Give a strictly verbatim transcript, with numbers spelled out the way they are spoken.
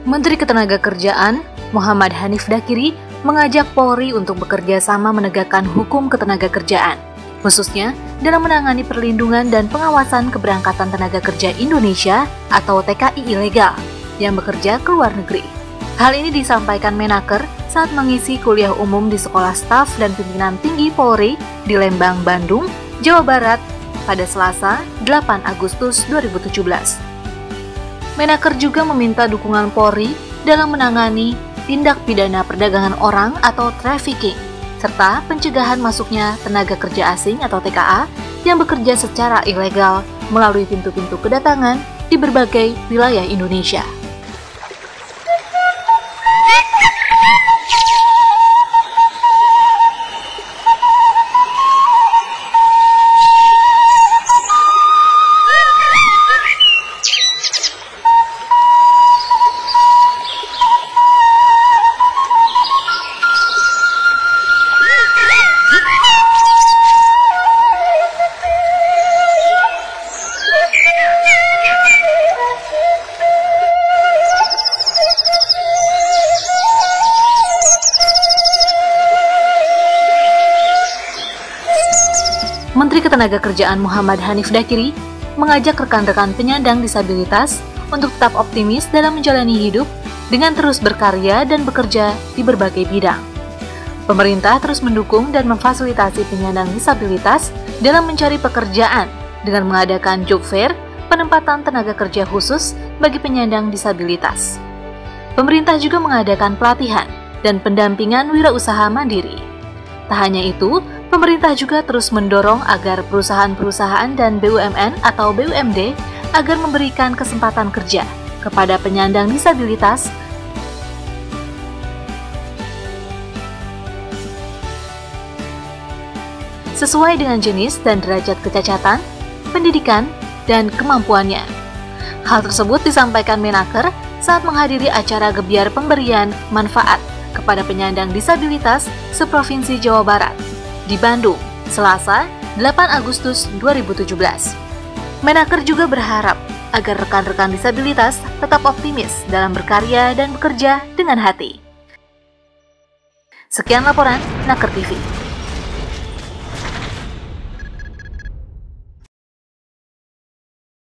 Menteri Ketenagakerjaan Muhammad Hanif Dakiri mengajak Polri untuk bekerja sama menegakkan hukum ketenagakerjaan, khususnya dalam menangani perlindungan dan pengawasan keberangkatan tenaga kerja Indonesia atau T K I ilegal yang bekerja ke luar negeri. Hal ini disampaikan Menaker saat mengisi kuliah umum di Sekolah Staf dan Pimpinan Tinggi Polri di Lembang, Bandung, Jawa Barat pada Selasa, delapan Agustus dua ribu tujuh belas. Menaker juga meminta dukungan Polri dalam menangani tindak pidana perdagangan orang atau trafficking, serta pencegahan masuknya tenaga kerja asing atau T K A yang bekerja secara ilegal melalui pintu-pintu kedatangan di berbagai wilayah Indonesia. Menteri Ketenagakerjaan Muhammad Hanif Dakiri mengajak rekan-rekan penyandang disabilitas untuk tetap optimis dalam menjalani hidup dengan terus berkarya dan bekerja di berbagai bidang. Pemerintah terus mendukung dan memfasilitasi penyandang disabilitas dalam mencari pekerjaan dengan mengadakan job fair, penempatan tenaga kerja khusus bagi penyandang disabilitas. Pemerintah juga mengadakan pelatihan dan pendampingan wirausaha mandiri. Tak hanya itu, pemerintah juga terus mendorong agar perusahaan-perusahaan dan B U M N atau B U M D agar memberikan kesempatan kerja kepada penyandang disabilitas sesuai dengan jenis dan derajat kecacatan, pendidikan, dan kemampuannya. Hal tersebut disampaikan Menaker saat menghadiri acara gebiar pemberian manfaat kepada penyandang disabilitas seprovinsi Jawa Barat di Bandung, Selasa, delapan Agustus dua ribu tujuh belas. Menaker juga berharap agar rekan-rekan disabilitas tetap optimis dalam berkarya dan bekerja dengan hati. Sekian laporan Naker T V.